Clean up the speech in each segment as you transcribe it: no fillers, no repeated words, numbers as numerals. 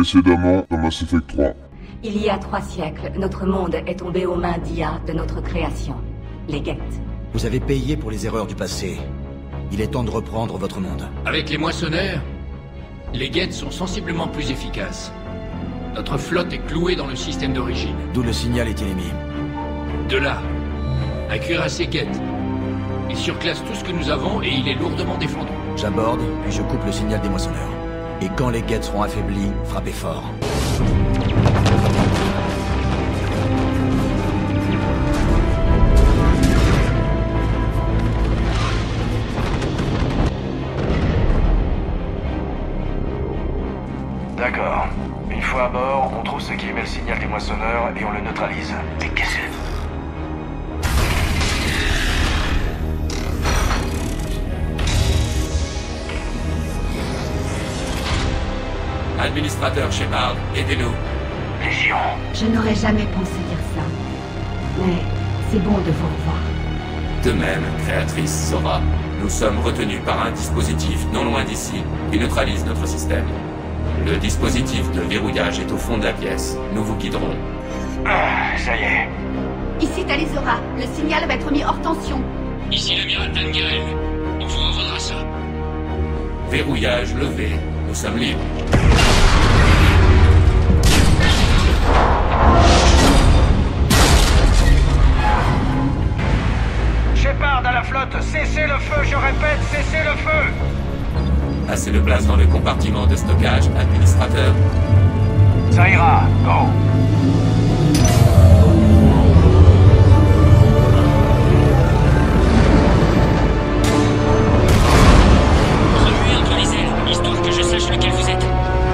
précédemment dans Mass Effect 3. Il y a 3 siècles, notre monde est tombé aux mains d'IA de notre création, les Geth. Vous avez payé pour les erreurs du passé. Il est temps de reprendre votre monde. Avec les moissonneurs, les Geth sont sensiblement plus efficaces. Notre flotte est clouée dans le système d'origine. D'où le signal est-il émis. De là, un cuirassé Geth. Il surclasse tout ce que nous avons et il est lourdement défendu. J'aborde, puis je coupe le signal des moissonneurs. Et quand les Geth seront affaiblis, frappez fort. D'accord. Une fois à bord, on trouve ce qui émet le signal des moissonneurs et on le neutralise. Mais qu'est-ce que... Administrateur Shepard, aidez-nous. Légion. Je n'aurais jamais pensé dire ça. Mais c'est bon de vous revoir. De même, créatrice Zora, nous sommes retenus par un dispositif non loin d'ici qui neutralise notre système. Le dispositif de verrouillage est au fond de la pièce. Nous vous guiderons. Ah, ça y est. Ici Talizora, le signal va être mis hors tension. Ici l'amiral Tangerel. On vous revaudra ça. Verrouillage levé. Nous sommes libres. Shepard à la flotte, cessez le feu, je répète, cessez le feu. Assez de place dans le compartiment de stockage, administrateur. Ça ira, go. Remuez entre les ailes, histoire que je sache lequel vous êtes.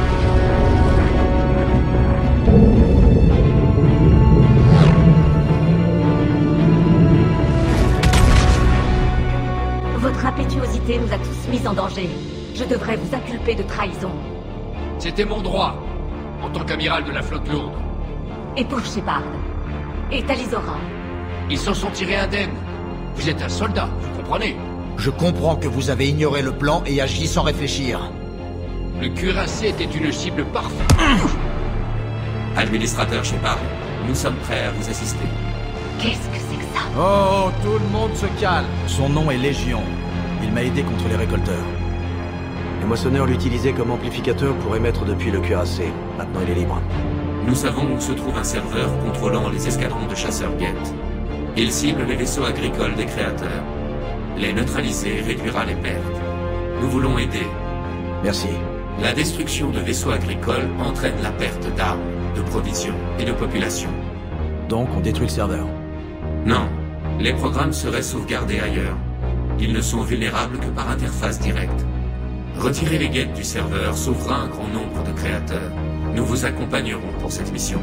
Votre impétuosité nous a tous mis en danger. Je devrais vous inculper de trahison. C'était mon droit, en tant qu'amiral de la flotte lourde. Et pour Shepard. Et Talizora. Ils s'en sont tirés indemnes. Vous êtes un soldat, vous comprenez? Je comprends que vous avez ignoré le plan et agi sans réfléchir. Le cuirassé était une cible parfaite. Administrateur Shepard, nous sommes prêts à vous assister. Qu'est-ce que c'est que ça? Oh, tout le monde se calme. Son nom est Légion. Il m'a aidé contre les récolteurs. Les moissonneurs l'utilisaient comme amplificateur pour émettre depuis le cuirassé. Maintenant, il est libre. Nous savons où se trouve un serveur contrôlant les escadrons de chasseurs Geth. Il cible les vaisseaux agricoles des créateurs. Les neutraliser réduira les pertes. Nous voulons aider. Merci. La destruction de vaisseaux agricoles entraîne la perte d'armes, de provisions et de population. Donc, on détruit le serveur. Non, les programmes seraient sauvegardés ailleurs. Ils ne sont vulnérables que par interface directe. Retirer les Geth du serveur sauvera un grand nombre de créateurs. Nous vous accompagnerons pour cette mission.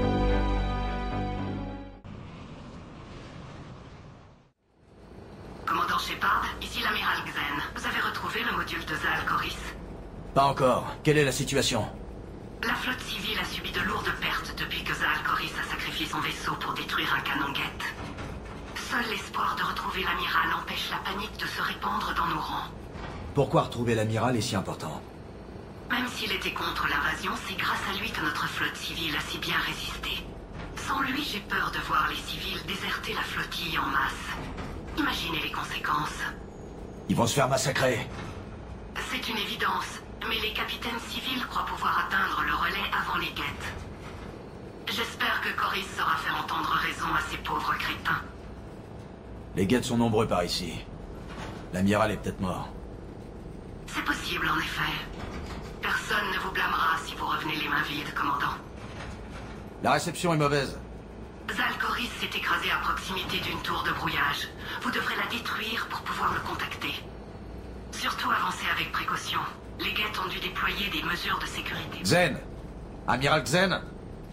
Commandant Shepard, ici l'amiral Xen. Vous avez retrouvé le module de Zal Koris? Pas encore. Quelle est la situation? La flotte civile a subi de lourdes pertes depuis que Zal Koris a sacrifié son vaisseau pour détruire un canon Geth. Seul l'espoir de retrouver l'amiral empêche la panique de se répandre dans nos rangs. Pourquoi retrouver l'amiral est si important? Même s'il était contre l'invasion, c'est grâce à lui que notre flotte civile a si bien résisté. Sans lui, j'ai peur de voir les civils déserter la flottille en masse. Imaginez les conséquences. Ils vont se faire massacrer. C'est une évidence, mais les capitaines civils croient pouvoir atteindre le relais avant les Geth. J'espère que Koris saura faire entendre raison à ces pauvres crétins. Les Geth sont nombreux par ici. L'amiral est peut-être mort. C'est possible, en effet. Personne ne vous blâmera si vous revenez les mains vides, commandant. La réception est mauvaise. Zal Koris s'est écrasé à proximité d'une tour de brouillage. Vous devrez la détruire pour pouvoir le contacter. Surtout avancez avec précaution. Les Geth ont dû déployer des mesures de sécurité. Xen! Amiral Xen!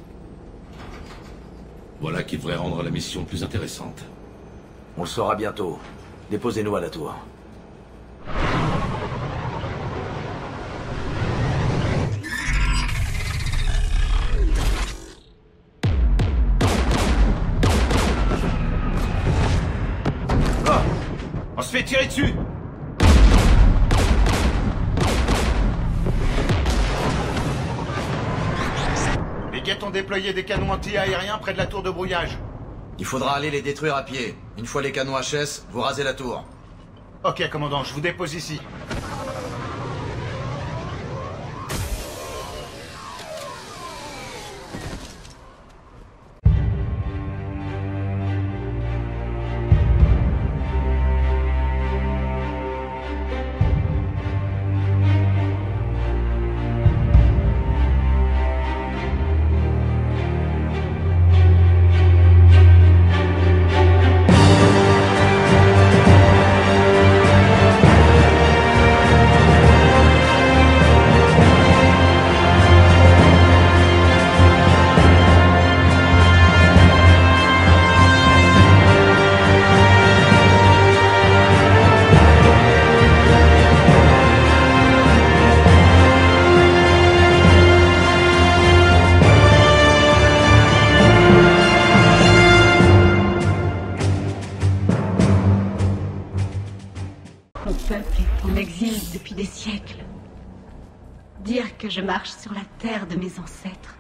Voilà qui devrait rendre la mission plus intéressante. On le saura bientôt. Déposez-nous à la tour. On se fait tirer dessus. Geth ont déployé des canons anti-aériens près de la tour de brouillage. Il faudra aller les détruire à pied. Une fois les canons HS, vous rasez la tour. Ok, commandant, je vous dépose ici. Mon peuple est en exil depuis des siècles. Dire que je marche sur la terre de mes ancêtres.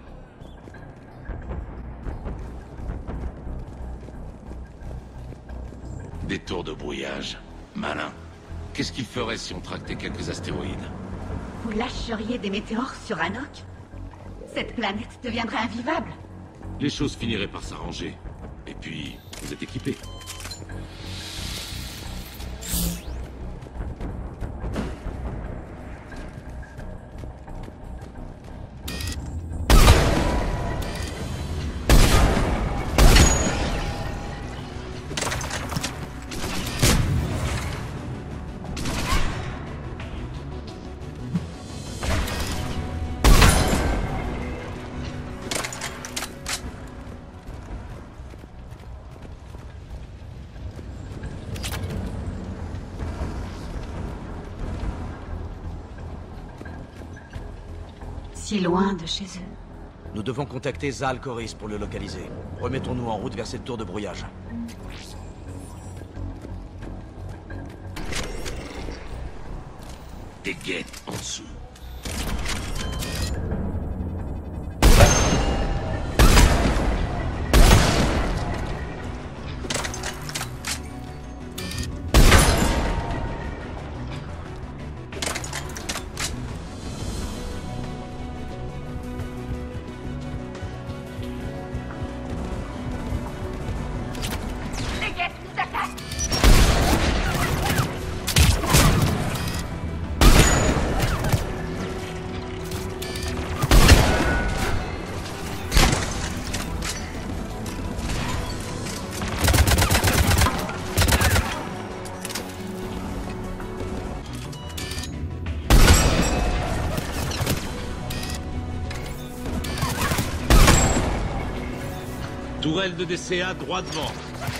Des tours de brouillage. Malin. Qu'est-ce qu'il ferait si on tractait quelques astéroïdes? Vous lâcheriez des météores sur Anok? Cette planète deviendrait invivable. Les choses finiraient par s'arranger. Et puis, vous êtes équipés. Si loin de chez eux. Nous devons contacter Zal Koris pour le localiser. Remettons-nous en route vers cette tour de brouillage. Des Geth en dessous. Tourelle de DCA droit devant.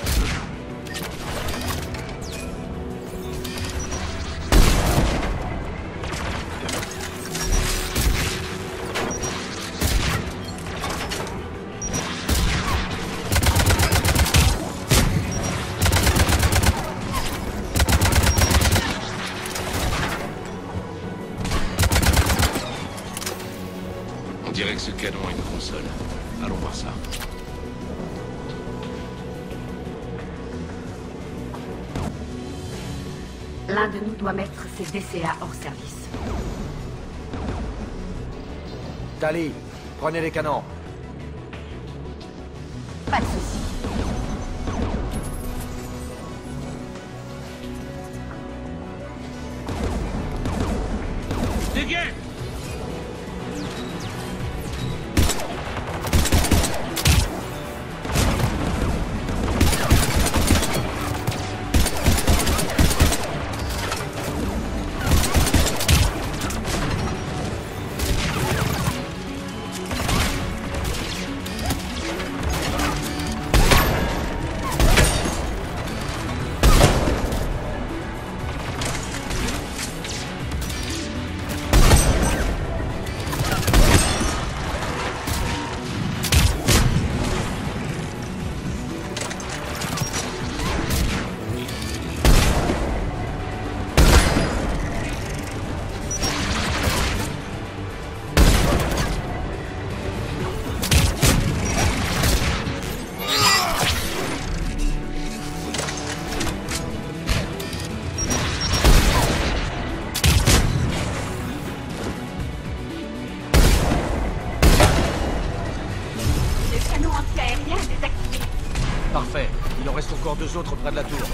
On dirait que ce canon a une console. Allons voir ça. L'un de nous doit mettre ses DCA hors service. Tali, prenez les canons. Pas de souci. Des Geth! anti-aérien est désactivé. Parfait. Il en reste encore 2 autres près de la tour.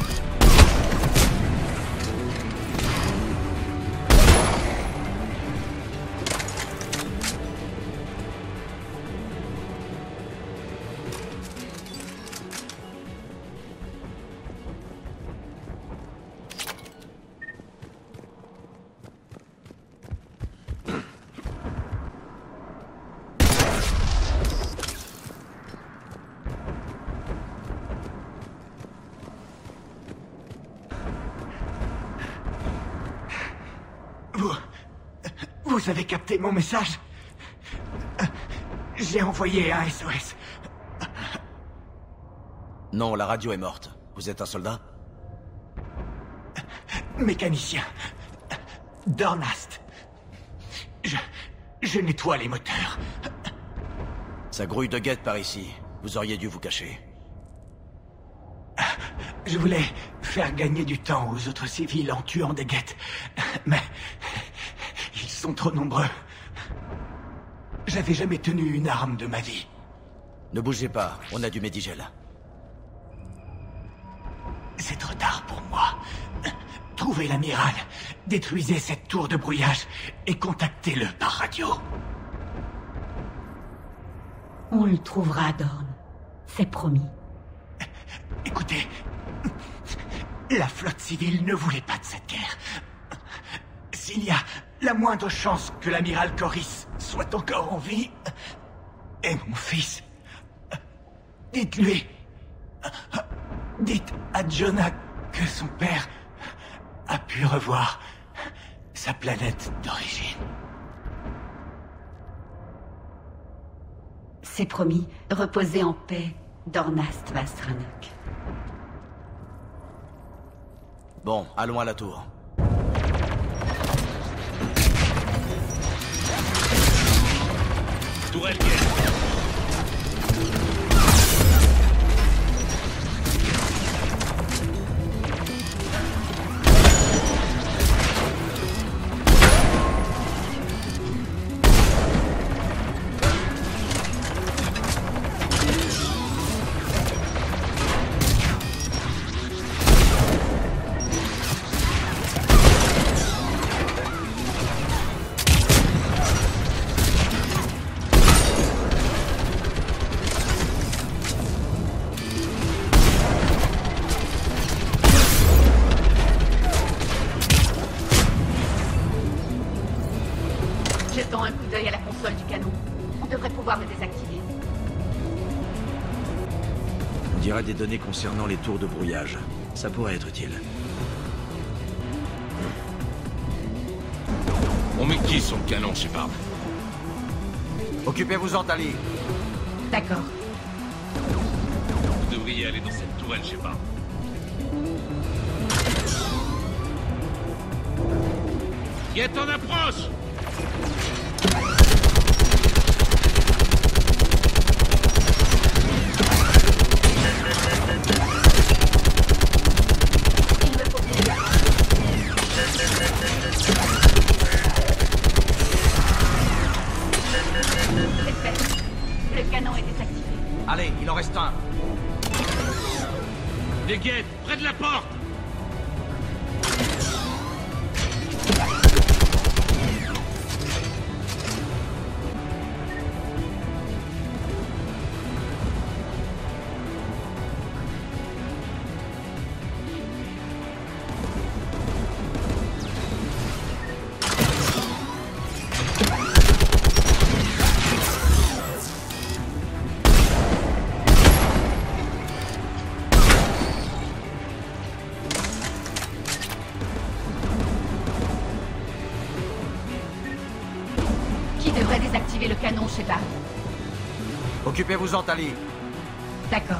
Vous avez capté mon message? J'ai envoyé un SOS. Non, la radio est morte. Vous êtes un soldat? Mécanicien. Dornast. Je nettoie les moteurs. Ça grouille de guettes par ici. Vous auriez dû vous cacher. Je voulais faire gagner du temps aux autres civils en tuant des guettes. Mais ils sont trop nombreux. J'avais jamais tenu une arme de ma vie. Ne bougez pas, on a du médigel. C'est trop tard pour moi. Trouvez l'amiral, détruisez cette tour de brouillage et contactez-le par radio. On le trouvera, Dorn. C'est promis. Écoutez, la flotte civile ne voulait pas de cette guerre. S'il y a la moindre chance que l'amiral Corris soit encore en vie, et mon fils, dites-lui, dites à Jonah que son père a pu revoir sa planète d'origine. C'est promis. Reposez en paix, Dornast Vastranok. Bon, allons à la tour. Tourelle guette. Jetons un coup d'œil à la console du canon. On devrait pouvoir le désactiver. On dirait des données concernant les tours de brouillage. Ça pourrait être utile. On met qui sur le canon, Shepard? Occupez-vous-en, Tali. D'accord. Vous devriez aller dans cette tourelle, Shepard. Guette en approche! Le canon est désactivé. Allez, il en reste un. Les guettes, près de la porte! Qui devrait désactiver le canon, Shepard? Occupez-vous-en, Tali. D'accord.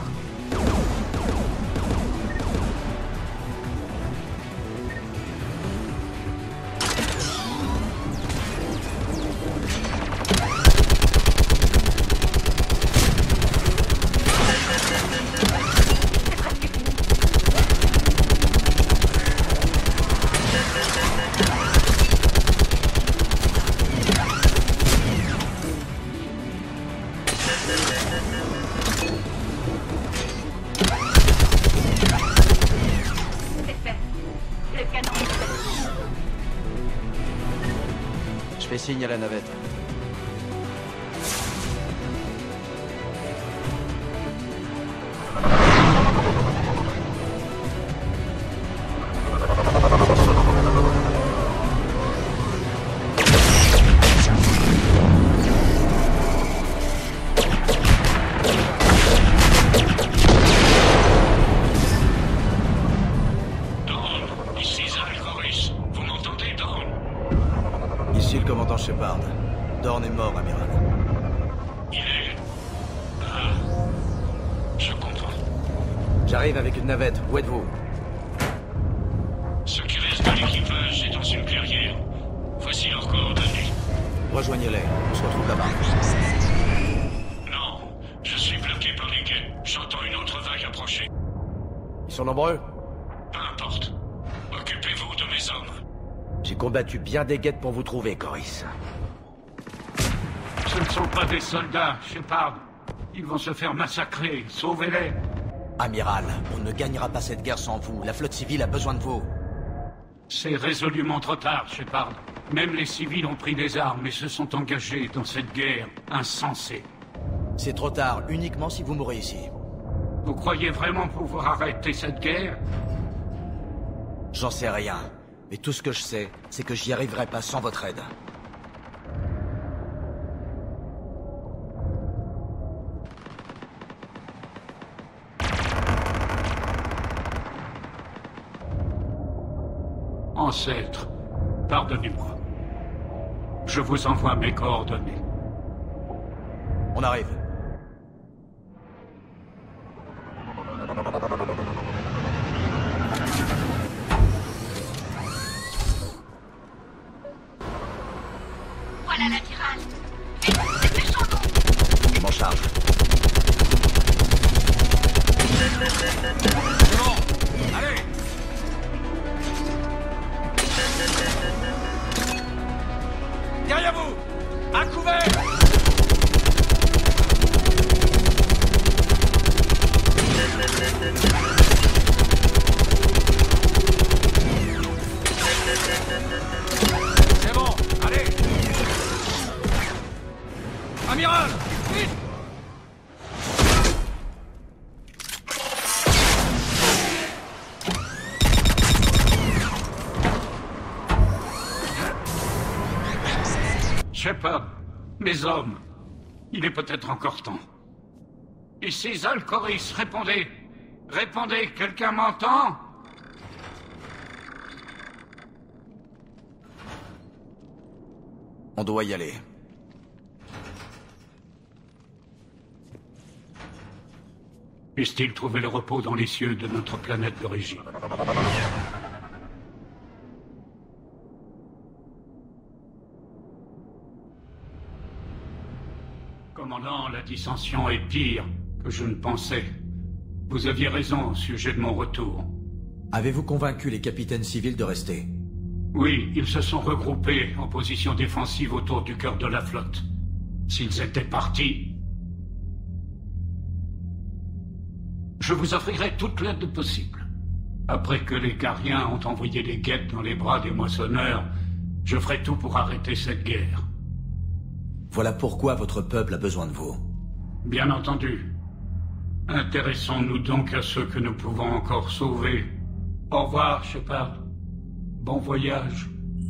signe à la navette. Shepard. Dorn est mort, amiral. Il est... Ah... Je comprends. J'arrive avec une navette. Où êtes-vous? Ce qui reste de l'équipage est dans une clairière. Voici leurs coordonnées. Rejoignez-les. On se retrouve là-bas. Non. Je suis bloqué par les guets. J'entends une autre vague approcher. Ils sont nombreux? Peu importe. Occupez-vous de mes hommes. J'ai combattu bien des guettes pour vous trouver, Corris. Ce ne sont pas des soldats, Shepard. Ils vont se faire massacrer. Sauvez-les. Amiral, on ne gagnera pas cette guerre sans vous. La flotte civile a besoin de vous. C'est résolument trop tard, Shepard. Même les civils ont pris des armes et se sont engagés dans cette guerre insensée. C'est trop tard, uniquement si vous mourrez ici. Vous croyez vraiment pouvoir arrêter cette guerre? J'en sais rien. Mais tout ce que je sais, c'est que j'y arriverai pas sans votre aide. Ancêtre, pardonnez-moi. Je vous envoie mes coordonnées. On arrive. Voilà l'amiral. Vite, descendons. Je m'en charge. C'est bon. Allez. Derrière vous. À couvert. C'est bon, allez. Amiral, vite. Shepard, mes hommes, il est peut-être encore temps. Ici Zal Corris, répondez. Répondez, quelqu'un m'entend? On doit y aller. Puisse-t-il trouver le repos dans les cieux de notre planète d'origine? Commandant, la dissension est pire que je ne pensais. Vous aviez raison au sujet de mon retour. Avez-vous convaincu les capitaines civils de rester? Oui, ils se sont regroupés en position défensive autour du cœur de la flotte. S'ils étaient partis, je vous offrirai toute l'aide possible. Après que les Cariens ont envoyé des guettes dans les bras des moissonneurs, je ferai tout pour arrêter cette guerre. Voilà pourquoi votre peuple a besoin de vous. Bien entendu. Intéressons-nous donc à ceux que nous pouvons encore sauver. Au revoir, Shepard. Bon voyage.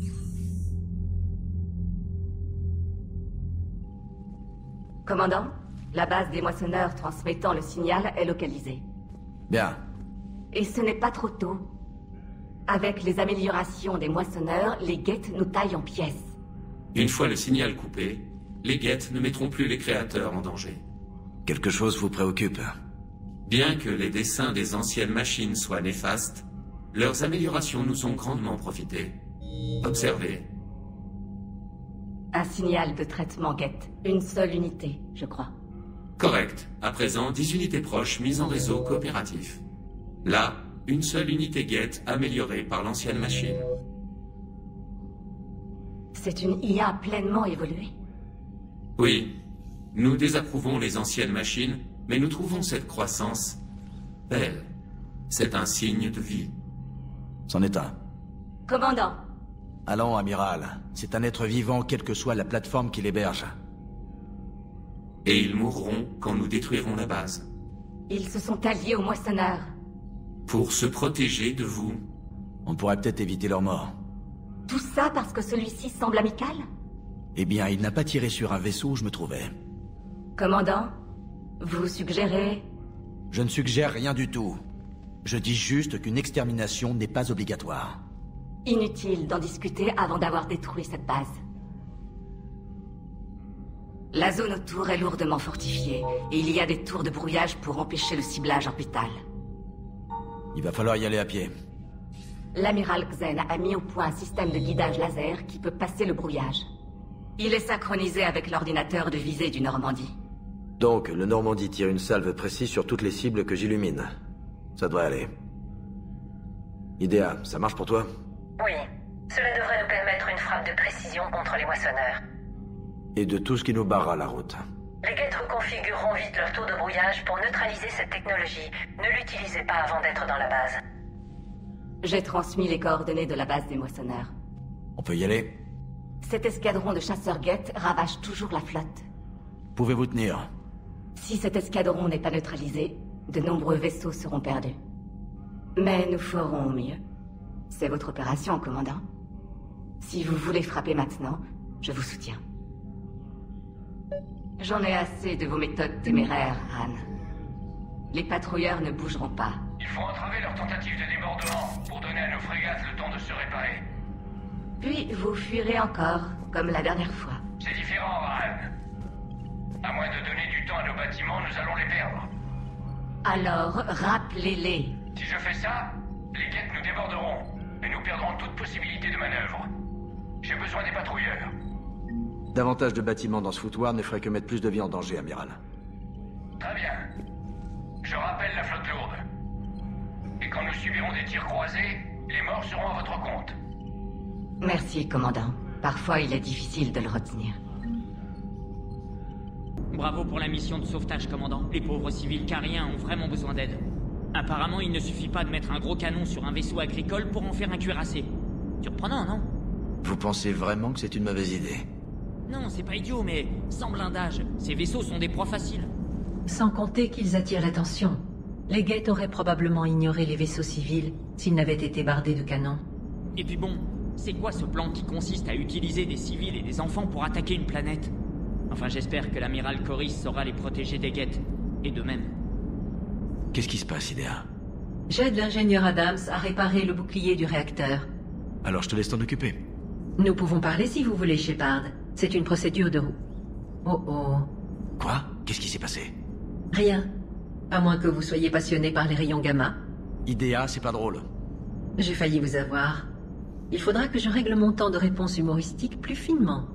Commandant, la base des moissonneurs transmettant le signal est localisée. Bien. Et ce n'est pas trop tôt. Avec les améliorations des moissonneurs, les guettes nous taillent en pièces. Une fois le signal coupé, les guettes ne mettront plus les créateurs en danger. Quelque chose vous préoccupe? Bien que les dessins des anciennes machines soient néfastes, leurs améliorations nous ont grandement profité. Observez. Un signal de traitement guette. Une seule unité, je crois. Correct. À présent, 10 unités proches mises en réseau coopératif. Là, une seule unité guette améliorée par l'ancienne machine. C'est une IA pleinement évoluée. Oui. Nous désapprouvons les anciennes machines, mais nous trouvons cette croissance belle. C'est un signe de vie. C'en est un. Commandant, Allons, amiral. C'est un être vivant, quelle que soit la plateforme qui l'héberge. Et ils mourront quand nous détruirons la base. Ils se sont alliés aux moissonneurs. Pour se protéger de vous. On pourrait peut-être éviter leur mort. Tout ça parce que celui-ci semble amical? Eh bien, il n'a pas tiré sur un vaisseau où je me trouvais. Commandant, vous suggérez... Je ne suggère rien du tout. Je dis juste qu'une extermination n'est pas obligatoire. Inutile d'en discuter avant d'avoir détruit cette base. La zone autour est lourdement fortifiée, et il y a des tours de brouillage pour empêcher le ciblage orbital. Il va falloir y aller à pied. L'amiral Xen a mis au point un système de guidage laser qui peut passer le brouillage. Il est synchronisé avec l'ordinateur de visée du Normandie. Donc, le Normandie tire une salve précise sur toutes les cibles que j'illumine. Ça devrait aller. Idea, ça marche pour toi? Oui. Cela devrait nous permettre une frappe de précision contre les moissonneurs. Et de tout ce qui nous barrera la route. Les guettes reconfigureront vite leur tour de brouillage pour neutraliser cette technologie. Ne l'utilisez pas avant d'être dans la base. J'ai transmis les coordonnées de la base des moissonneurs. On peut y aller? Cet escadron de chasseurs guettes ravage toujours la flotte. Pouvez-vous tenir? Si cet escadron n'est pas neutralisé, de nombreux vaisseaux seront perdus. Mais nous ferons mieux. C'est votre opération, commandant. Si vous voulez frapper maintenant, je vous soutiens. J'en ai assez de vos méthodes téméraires, Han. Les patrouilleurs ne bougeront pas. Il faut entraver leur tentative de débordement pour donner à nos frégates le temps de se réparer. Puis vous fuirez encore, comme la dernière fois. C'est différent, Han. À moins de donner du temps à nos bâtiments, nous allons les perdre. Alors, rappelez-les. Si je fais ça, les guettes nous déborderont, et nous perdrons toute possibilité de manœuvre. J'ai besoin des patrouilleurs. Davantage de bâtiments dans ce foutoir ne ferait que mettre plus de vie en danger, amiral. Très bien. Je rappelle la flotte lourde. Et quand nous subirons des tirs croisés, les morts seront à votre compte. Merci, commandant. Parfois, il est difficile de le retenir. Bravo pour la mission de sauvetage, commandant. Les pauvres civils cariens ont vraiment besoin d'aide. Apparemment, il ne suffit pas de mettre un gros canon sur un vaisseau agricole pour en faire un cuirassé. Surprenant, non? Vous pensez vraiment que c'est une mauvaise idée? Non, c'est pas idiot, mais sans blindage, ces vaisseaux sont des proies faciles. Sans compter qu'ils attirent l'attention. Les guettes auraient probablement ignoré les vaisseaux civils s'ils n'avaient été bardés de canons. Et puis bon, c'est quoi ce plan qui consiste à utiliser des civils et des enfants pour attaquer une planète? Enfin, j'espère que l'amiral Coris saura les protéger des guettes. Et d'eux-mêmes. Qu'est-ce qui se passe, Idea? J'aide l'ingénieur Adams à réparer le bouclier du réacteur. Alors je te laisse t'en occuper. Nous pouvons parler si vous voulez, Shepard. C'est une procédure de... Oh oh... Quoi? Qu'est-ce qui s'est passé? Rien. À moins que vous soyez passionné par les rayons gamma. Idea, c'est pas drôle. J'ai failli vous avoir. Il faudra que je règle mon temps de réponse humoristique plus finement.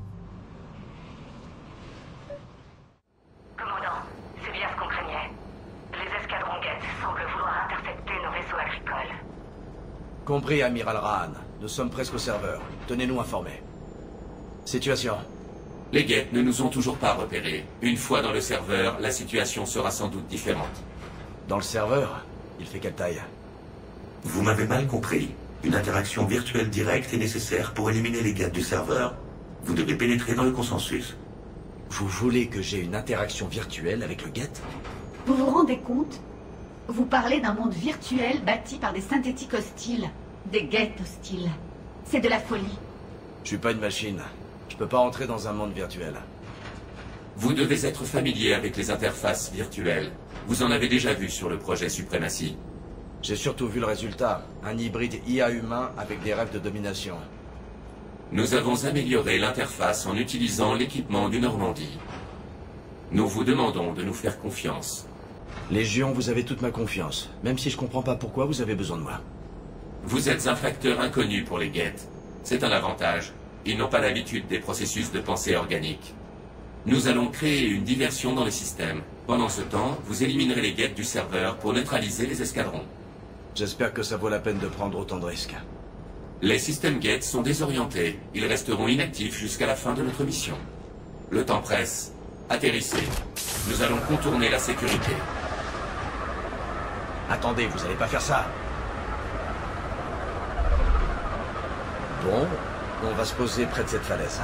Commandant, c'est bien ce qu'on craignait. Les escadrons guettes semblent vouloir intercepter nos vaisseaux agricoles. Compris, amiral Rahan. Nous sommes presque au serveur. Tenez-nous informés. Situation. Les guettes ne nous ont toujours pas repérés. Une fois dans le serveur, la situation sera sans doute différente. Dans le serveur? Il fait quelle taille? Vous m'avez mal compris. Une interaction virtuelle directe est nécessaire pour éliminer les guettes du serveur. Vous devez pénétrer dans le consensus. Vous voulez que j'ai une interaction virtuelle avec le guette? Vous vous rendez compte? Vous parlez d'un monde virtuel bâti par des synthétiques hostiles. Des guettes hostiles. C'est de la folie. Je suis pas une machine. Je peux pas entrer dans un monde virtuel. Vous devez être familier avec les interfaces virtuelles. Vous en avez déjà vu sur le projet Suprématie. J'ai surtout vu le résultat. Un hybride IA humain avec des rêves de domination. Nous avons amélioré l'interface en utilisant l'équipement du Normandie. Nous vous demandons de nous faire confiance. Légion, vous avez toute ma confiance. Même si je comprends pas pourquoi vous avez besoin de moi. Vous êtes un facteur inconnu pour les guettes. C'est un avantage. Ils n'ont pas l'habitude des processus de pensée organique. Nous allons créer une diversion dans le système. Pendant ce temps, vous éliminerez les guettes du serveur pour neutraliser les escadrons. J'espère que ça vaut la peine de prendre autant de risques. Les systèmes guettes sont désorientés. Ils resteront inactifs jusqu'à la fin de notre mission. Le temps presse. Atterrissez. Nous allons contourner la sécurité. Attendez, vous allez pas faire ça. Bon, on va se poser près de cette falaise.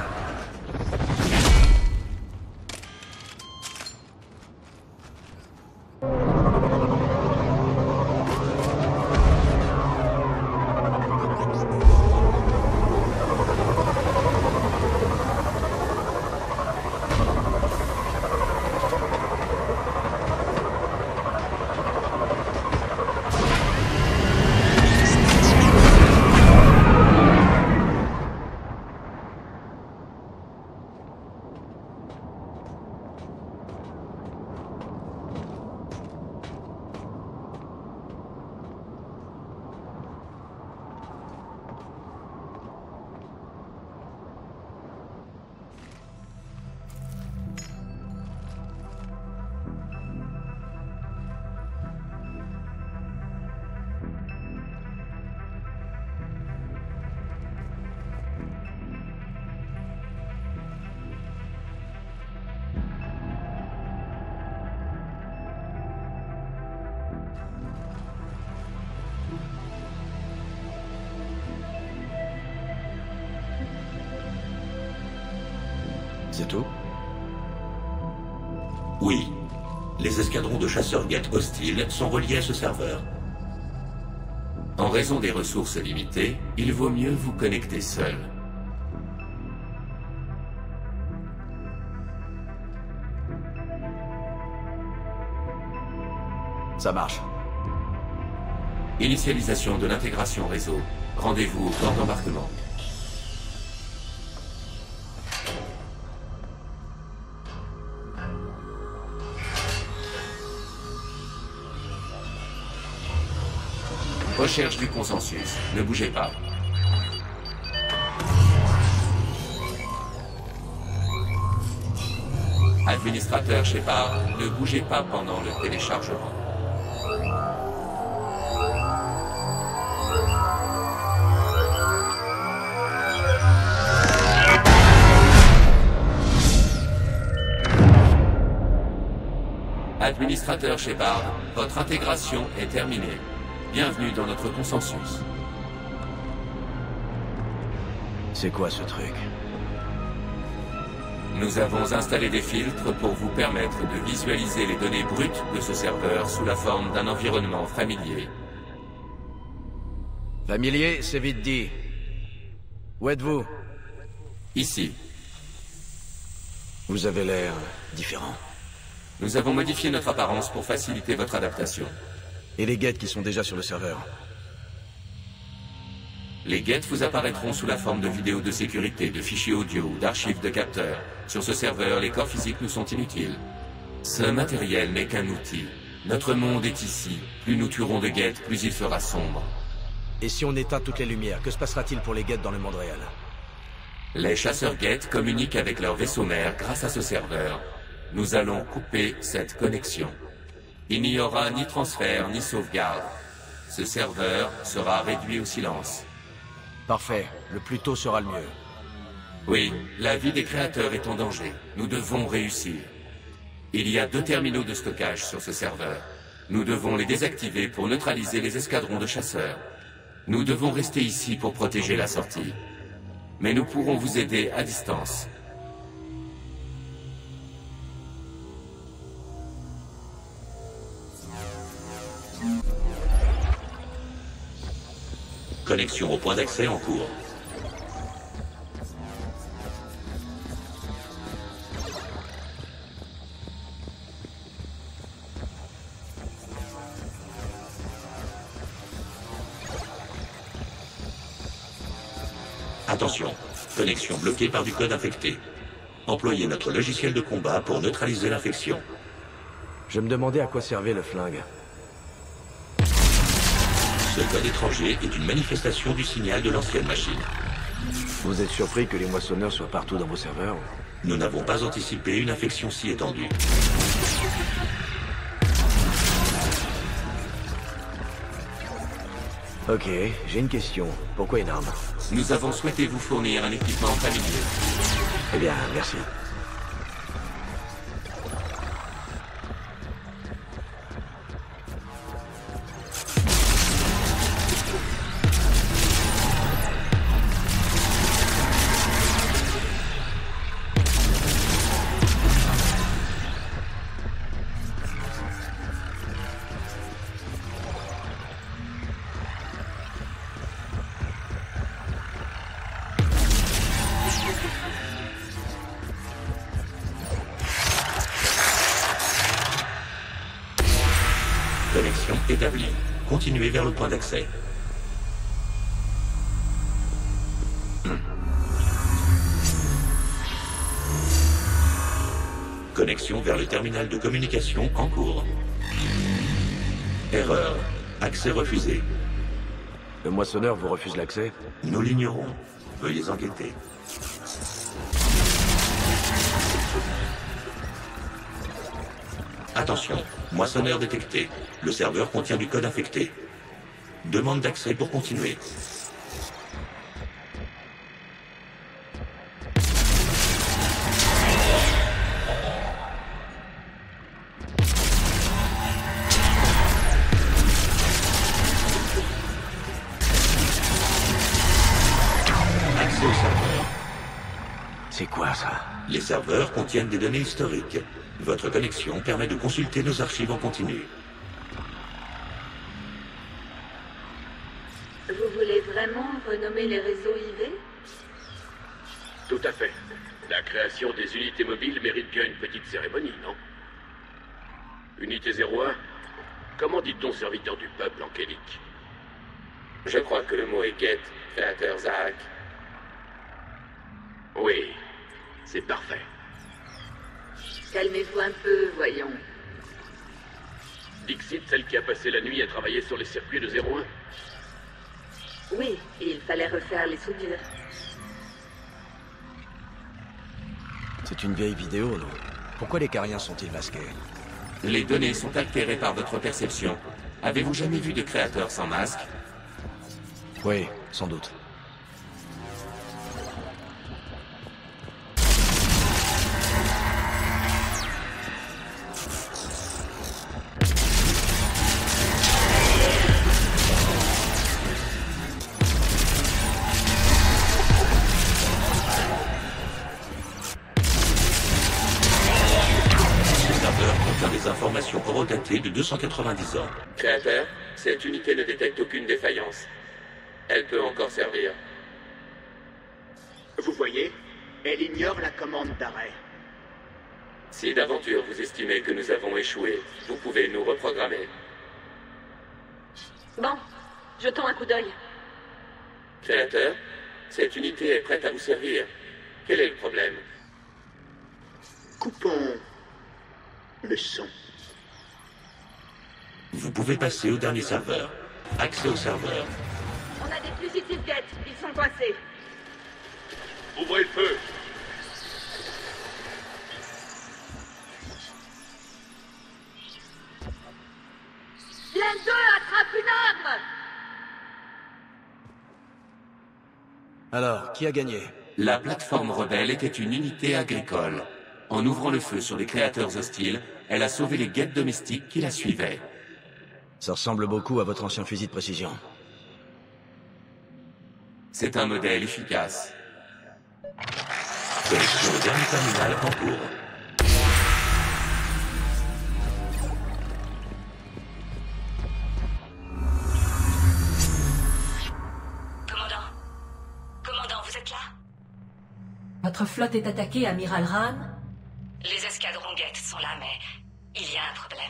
C'est tout? Oui. Les escadrons de chasseurs Geth hostiles sont reliés à ce serveur. En raison des ressources limitées, il vaut mieux vous connecter seul. Ça marche. Initialisation de l'intégration réseau. Rendez-vous au port d'embarquement. Recherche du consensus. Ne bougez pas. Administrateur Shepard, ne bougez pas pendant le téléchargement. Administrateur Shepard, votre intégration est terminée. Bienvenue dans notre consensus. C'est quoi ce truc? Nous avons installé des filtres pour vous permettre de visualiser les données brutes de ce serveur sous la forme d'un environnement familier. Familier, c'est vite dit. Où êtes-vous? Ici. Vous avez l'air différent. Nous avons modifié notre apparence pour faciliter votre adaptation. Et les Geth qui sont déjà sur le serveur? Les Geth vous apparaîtront sous la forme de vidéos de sécurité, de fichiers audio ou d'archives de capteurs. Sur ce serveur, les corps physiques nous sont inutiles. Ce matériel n'est qu'un outil. Notre monde est ici. Plus nous tuerons de Geth, plus il fera sombre. Et si on éteint toutes les lumières, que se passera-t-il pour les Geth dans le monde réel? Les chasseurs Geth communiquent avec leur vaisseau mère grâce à ce serveur. Nous allons couper cette connexion. Il n'y aura ni transfert ni sauvegarde. Ce serveur sera réduit au silence. Parfait. Le plus tôt sera le mieux. Oui, la vie des créateurs est en danger. Nous devons réussir. Il y a 2 terminaux de stockage sur ce serveur. Nous devons les désactiver pour neutraliser les escadrons de chasseurs. Nous devons rester ici pour protéger la sortie. Mais nous pourrons vous aider à distance. Connexion au point d'accès en cours. Attention, connexion bloquée par du code infecté. Employez notre logiciel de combat pour neutraliser l'infection. Je me demandais à quoi servait le flingue. Ce code étranger est une manifestation du signal de l'ancienne machine. Vous êtes surpris que les moissonneurs soient partout dans vos serveurs? Nous n'avons pas anticipé une infection si étendue. Ok, j'ai une question. Pourquoi une arme? Nous avons souhaité vous fournir un équipement familier. Eh bien, merci. Connexion établie. Continuez vers le point d'accès. Connexion vers le terminal de communication en cours. Erreur. Accès refusé. Le moissonneur vous refuse l'accès? Nous l'ignorons. Veuillez enquêter. Attention, moissonneur détecté. Le serveur contient du code infecté. Demande d'accès pour continuer. Accès au serveur. C'est quoi ça? Les serveurs contiennent des données historiques. Votre connexion permet de consulter nos archives en continu. Vous voulez vraiment renommer les réseaux IV? Tout à fait. La création des unités mobiles mérite bien une petite cérémonie, non? Unité 01, comment dit-on serviteur du peuple en kélique? Je crois que le mot est Geth, créateur Zahak. Oui, c'est parfait. Calmez-vous un peu, voyons. Dixit, celle qui a passé la nuit à travailler sur les circuits de 01? Oui, il fallait refaire les soudures. C'est une vieille vidéo, non? Pourquoi les Cariens sont-ils masqués? Les données sont altérées par votre perception. Avez-vous jamais vu de créateur sans masque? Oui, sans doute. Informations horodatées de 290 ans. Créateur, cette unité ne détecte aucune défaillance. Elle peut encore servir. Vous voyez, elle ignore la commande d'arrêt. Si d'aventure vous estimez que nous avons échoué, vous pouvez nous reprogrammer. Bon, jetons un coup d'œil. Créateur, cette unité est prête à vous servir. Quel est le problème? Coupons le son. Vous pouvez passer au dernier serveur. Accès au serveur. On a des fugitifs Geth, ils sont coincés. Ouvrez le feu! L'un d'eux attrape une arme! Alors, qui a gagné? La plateforme rebelle était une unité agricole. En ouvrant le feu sur les créateurs hostiles, elle a sauvé les Geth domestiques qui la suivaient. Ça ressemble beaucoup à votre ancien fusil de précision. C'est un modèle efficace. Connexion au dernier terminal en cours. Commandant, vous êtes là? Votre flotte est attaquée, Amiral Rahn? Les escadrons Geth sont là, mais il y a un problème.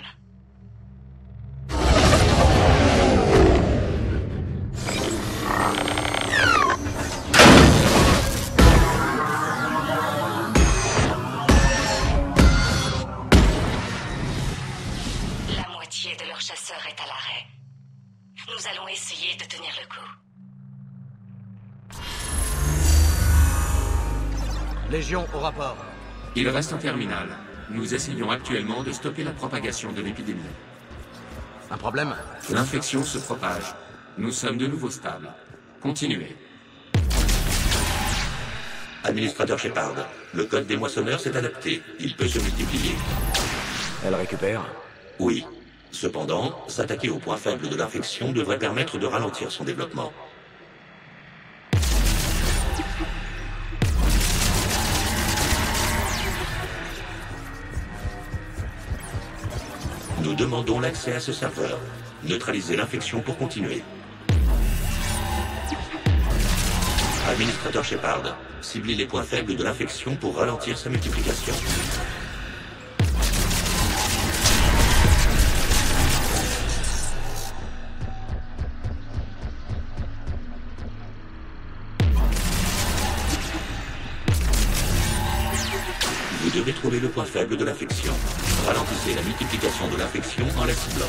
La moitié de leurs chasseurs est à l'arrêt. Nous allons essayer de tenir le coup. Légion au rapport. Il reste un terminal. Nous essayons actuellement de stopper la propagation de l'épidémie. Un problème? L'infection se propage. Nous sommes de nouveau stables. Continuez. Administrateur Shepard, le code des moissonneurs s'est adapté. Il peut se multiplier. Elle récupère? Oui. Cependant, s'attaquer au point faible de l'infection devrait permettre de ralentir son développement. Nous demandons l'accès à ce serveur. Neutralisez l'infection pour continuer. Administrateur Shepard, ciblez les points faibles de l'infection pour ralentir sa multiplication. devez trouver le point faible de l'infection. Ralentissez la multiplication de l'infection en la ciblant.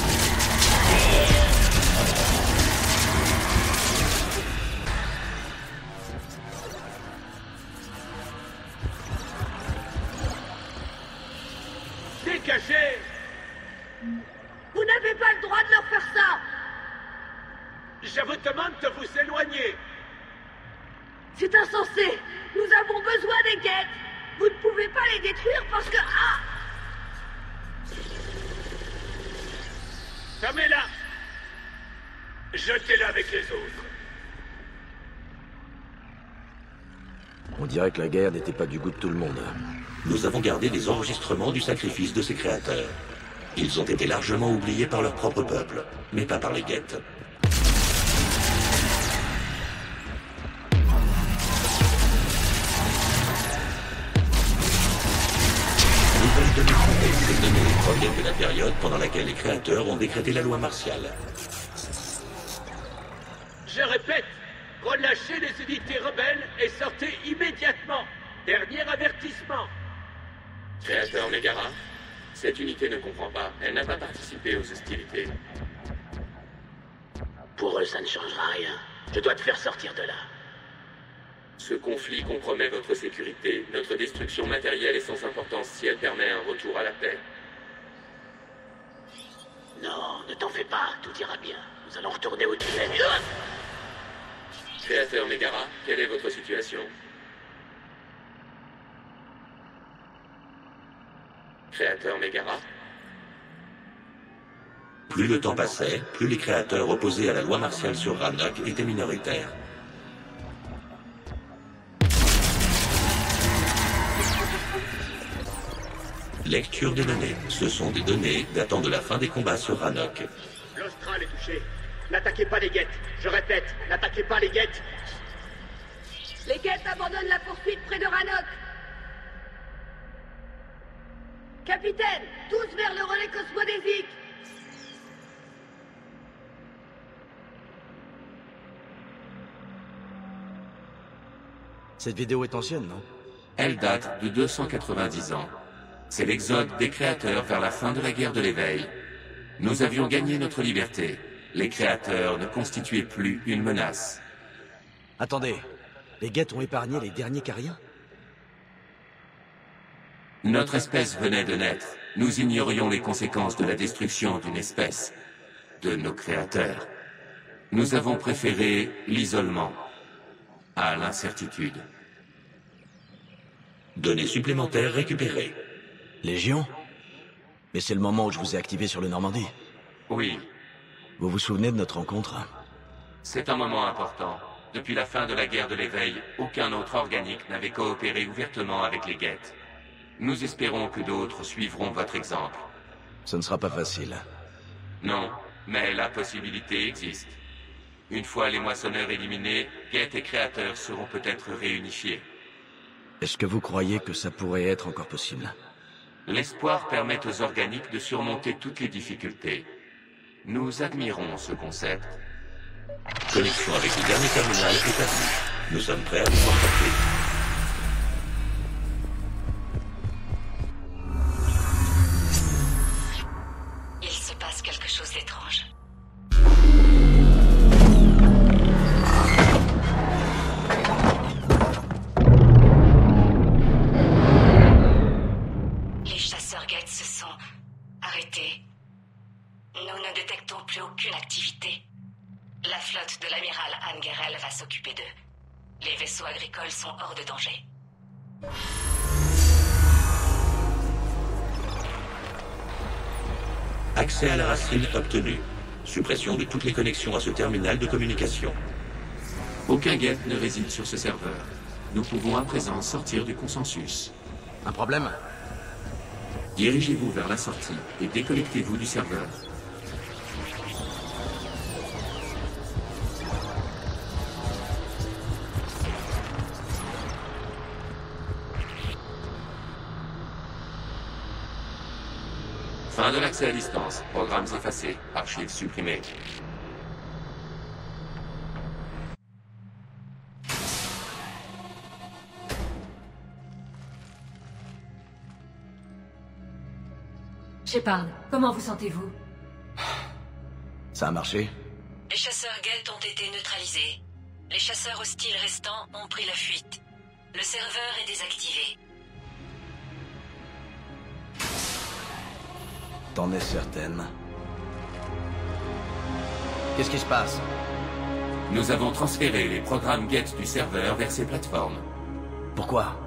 Dégagez! Vous n'avez pas le droit de leur faire ça! Je vous demande de vous éloigner! C'est insensé! Nous avons besoin des guettes! Vous ne pouvez pas les détruire parce que... Ah! Fermez-la! Jetez-la avec les autres! On dirait que la guerre n'était pas du goût de tout le monde. Nous avons gardé des enregistrements du sacrifice de ces créateurs. Ils ont été largement oubliés par leur propre peuple, mais pas par les guettes. Nouvelle donnée trouvée. Ces données proviennent de la période pendant laquelle les créateurs ont décrété la loi martiale. Je répète, relâchez les unités rebelles et sortez immédiatement. Dernier avertissement. Créateur Megara, cette unité ne comprend pas. Elle n'a pas participé aux hostilités. Pour eux, ça ne changera rien. Je dois te faire sortir de là. Ce conflit compromet votre sécurité. Notre destruction matérielle est sans importance si elle permet un retour à la paix. Non, ne t'en fais pas, tout ira bien. Nous allons retourner où tu es. Créateur Megara, quelle est votre situation? Créateur Megara? Plus le temps passait, plus les créateurs opposés à la loi martiale sur Rannoch étaient minoritaires. Lecture des données. Ce sont des données datant de la fin des combats sur Rannoch. L'Austral est touché. N'attaquez pas les guettes. Je répète, n'attaquez pas les guettes. Les guettes abandonnent la poursuite près de Rannoch. Capitaine, tous vers le relais cosmodésique. Cette vidéo est ancienne, non? Elle date de 290 ans. C'est l'exode des créateurs vers la fin de la guerre de l'éveil. Nous avions gagné notre liberté. Les créateurs ne constituaient plus une menace. Attendez, les guettes ont épargné les derniers Cariens? Notre espèce venait de naître. Nous ignorions les conséquences de la destruction d'une espèce, de nos créateurs. Nous avons préféré l'isolement à l'incertitude. Données supplémentaires récupérées. Légion? Mais c'est le moment où je vous ai activé sur le Normandie. Oui. Vous vous souvenez de notre rencontre? C'est un moment important. Depuis la fin de la guerre de l'éveil, aucun autre organique n'avait coopéré ouvertement avec les guettes. Nous espérons que d'autres suivront votre exemple. Ce ne sera pas facile. Non, mais la possibilité existe. Une fois les moissonneurs éliminés, guettes et créateurs seront peut-être réunifiés. Est-ce que vous croyez que ça pourrait être encore possible? L'espoir permet aux organiques de surmonter toutes les difficultés. Nous admirons ce concept. Connexion avec le dernier terminal établi. Nous sommes prêts à vous contacter. Il se passe quelque chose d'étrange. Les chasseurs guettes se sont arrêtés. Nous ne détectons plus aucune activité. La flotte de l'amiral Angerel va s'occuper d'eux. Les vaisseaux agricoles sont hors de danger. Accès à la racine obtenu. Suppression de toutes les connexions à ce terminal de communication. Aucun guette ne réside sur ce serveur. Nous pouvons à présent sortir du consensus. Un problème? Dirigez-vous vers la sortie et déconnectez-vous du serveur. Fin de l'accès à distance. Programmes effacés. Archives supprimées. Shepard, comment vous sentez-vous? Ça a marché? Les chasseurs Geth ont été neutralisés. Les chasseurs hostiles restants ont pris la fuite. Le serveur est désactivé. T'en es certaine? Qu'est-ce qui se passe? Nous avons transféré les programmes Geth du serveur vers ces plateformes. Pourquoi?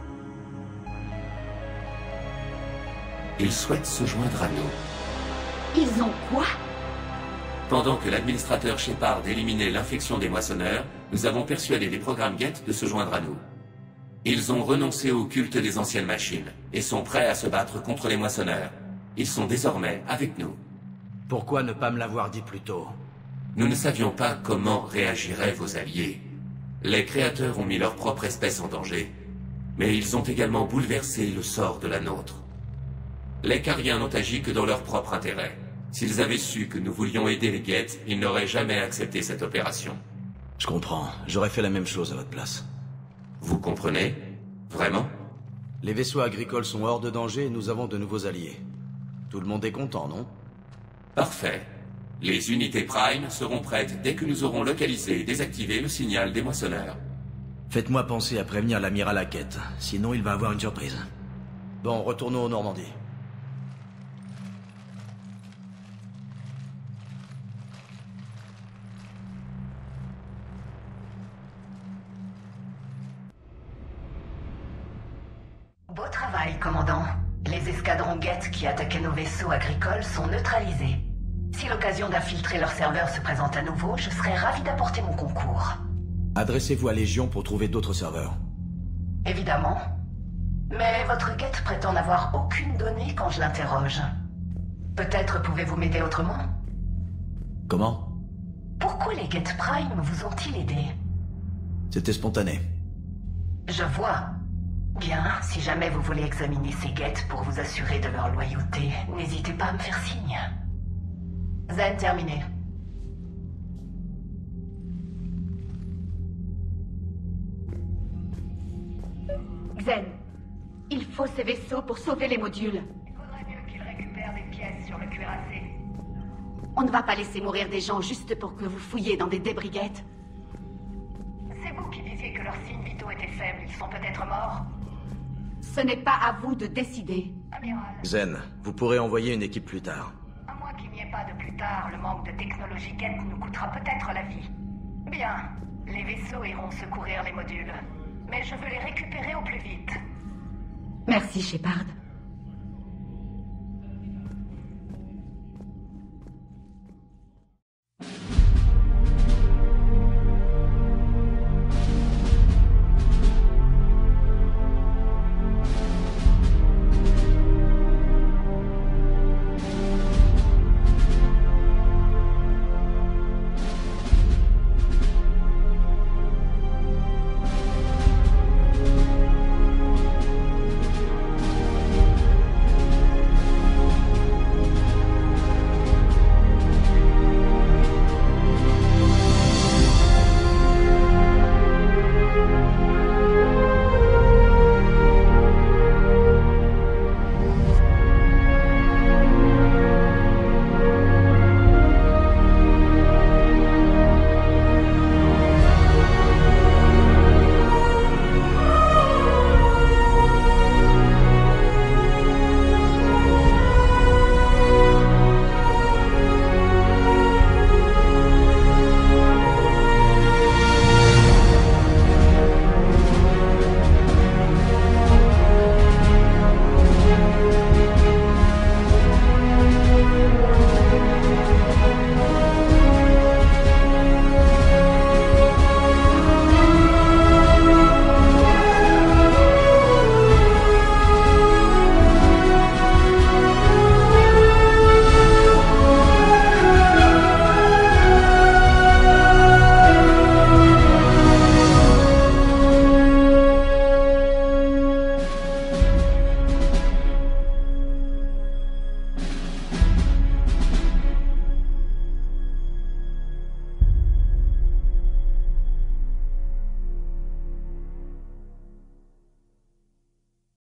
Ils souhaitent se joindre à nous. Ils ont quoi? Pendant que l'administrateur Shepard éliminait l'infection des moissonneurs, nous avons persuadé les programmes Geth de se joindre à nous. Ils ont renoncé au culte des anciennes machines et sont prêts à se battre contre les moissonneurs. Ils sont désormais avec nous. Pourquoi ne pas me l'avoir dit plus tôt? Nous ne savions pas comment réagiraient vos alliés. Les créateurs ont mis leur propre espèce en danger, mais ils ont également bouleversé le sort de la nôtre. Les Cariens n'ont agi que dans leur propre intérêt. S'ils avaient su que nous voulions aider les Geth, ils n'auraient jamais accepté cette opération. Je comprends. J'aurais fait la même chose à votre place. Vous comprenez? Vraiment? Les vaisseaux agricoles sont hors de danger et nous avons de nouveaux alliés. Tout le monde est content, non? Parfait. Les unités Prime seront prêtes dès que nous aurons localisé et désactivé le signal des moissonneurs. Faites-moi penser à prévenir l'amiral Hackett, sinon il va avoir une surprise. Bon, retournons au Normandie. Beau travail, commandant. Les escadrons Geth qui attaquaient nos vaisseaux agricoles sont neutralisés. Si l'occasion d'infiltrer leur serveur se présente à nouveau, je serais ravi d'apporter mon concours. Adressez-vous à Légion pour trouver d'autres serveurs. Évidemment. Mais votre Geth prétend n'avoir aucune donnée quand je l'interroge. Peut-être pouvez-vous m'aider autrement? Comment? Pourquoi les Geth Prime vous ont-ils aidé? C'était spontané. Je vois. Bien, si jamais vous voulez examiner ces Geth pour vous assurer de leur loyauté, n'hésitez pas à me faire signe. Zen terminé. Xen, il faut ces vaisseaux pour sauver les modules. Il faudrait mieux qu'ils récupèrent des pièces sur le cuirassé. On ne va pas laisser mourir des gens juste pour que vous fouilliez dans des débris Geth. C'est vous qui disiez que leurs signes vitaux étaient faibles, ils sont peut-être morts. Ce n'est pas à vous de décider. Amiral. Zen, vous pourrez envoyer une équipe plus tard. À moins qu'il n'y ait pas de plus tard, le manque de technologie Geth nous coûtera peut-être la vie. Bien, les vaisseaux iront secourir les modules. Mais je veux les récupérer au plus vite. Merci, Shepard.